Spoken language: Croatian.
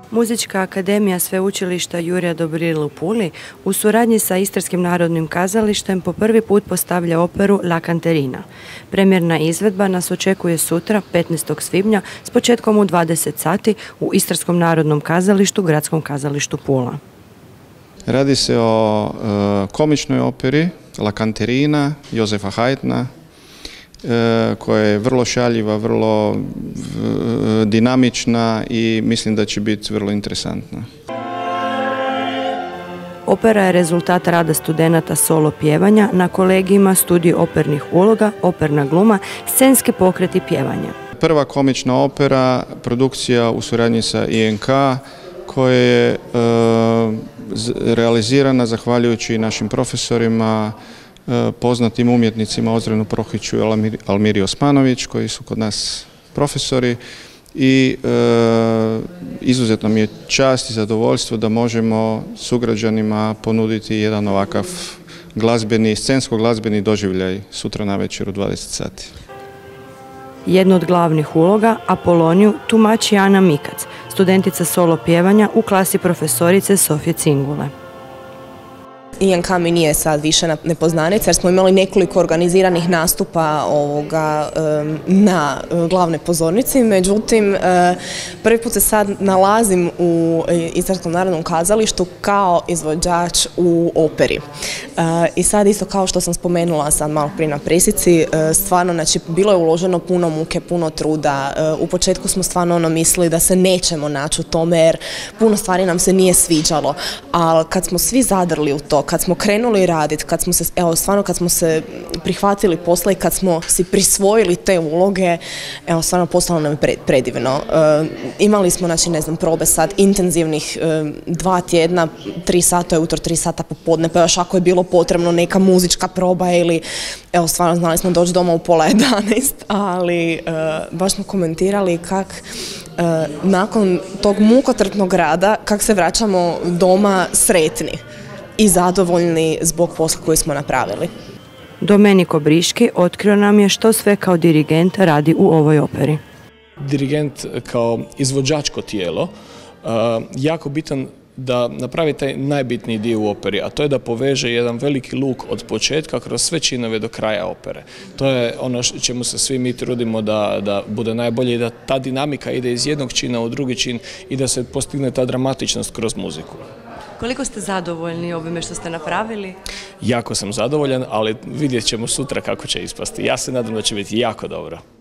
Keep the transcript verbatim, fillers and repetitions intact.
Muzička akademija Sveučilišta Jurja Dobrile u Puli u suradnji sa Istarskim narodnim kazalištem po prvi put postavlja operu La Canterina. Premjerna izvedba nas očekuje sutra, petnaestog svibnja, s početkom u dvadeset sati u Istarskom narodnom kazalištu, Gradskom kazalištu Pula. Radi se o e, komičnoj operi La Canterina Josefa Haydna, e, koja je vrlo šaljiva, vrlo e, dinamična i mislim da će biti vrlo interesantna. Opera je rezultat rada studenata solo pjevanja na kolegijima studij opernih uloga, operna gluma, scenski pokret i pjevanje. Prva komična opera, produkcija u suradnji sa I N K, koja je e, realizirana zahvaljujući našim profesorima, e, poznatim umjetnicima Ozrenu Prohiću i Almiri Osmanović, koji su kod nas profesori. I e, izuzetno mi je čast i zadovoljstvo da možemo sugrađanima ponuditi jedan ovakav glazbeni, scensko-glazbeni doživljaj sutra navečer u dvadeset sati. Jednu od glavnih uloga, Apoloniju, tumači Ana Mikac, studentica solo pjevanja u klasi profesorice Sofije Cingule. I N K mi nije sad više nepoznanica jer smo imali nekoliko organiziranih nastupa ovoga, na glavnoj pozornici, međutim prvi put se sad nalazim u Istarskom narodnom kazalištu kao izvođač u operi. I sad isto kao što sam spomenula sad malo prije na presici, stvarno znači, bilo je uloženo puno muke, puno truda. U početku smo stvarno ono mislili da se nećemo naći u tome jer puno stvari nam se nije sviđalo, ali kad smo svi zadrli u to, kad smo krenuli raditi, kad smo se, evo, stvarno kad smo se prihvatili posla i kad smo si prisvojili te uloge, evo, stvarno postalo nam je predivno. E, imali smo, znači, ne znam, probe sad intenzivnih e, dva tjedna, tri sata ujutro, tri sata popodne, pa još ako je bilo potrebno neka muzička proba ili, evo, stvarno znali smo doći doma u pola jedanaest, ali e, baš smo komentirali kak e, nakon tog mukotrpnog rada, kak se vraćamo doma sretni i zadovoljni zbog posla koji smo napravili. Domenico Briški otkrio nam je što sve kao dirigent radi u ovoj operi. Dirigent kao izvođačko tijelo, jako bitan da napravi taj najbitniji dio u operi, a to je da poveže jedan veliki luk od početka kroz sve činove do kraja opere. To je ono čemu se svi mi trudimo da, da bude najbolje i da ta dinamika ide iz jednog čina u drugi čin i da se postigne ta dramatičnost kroz muziku. Koliko ste zadovoljni ovime što ste napravili? Jako sam zadovoljan, ali vidjet ćemo sutra kako će ispasti. Ja se nadam da će biti jako dobro.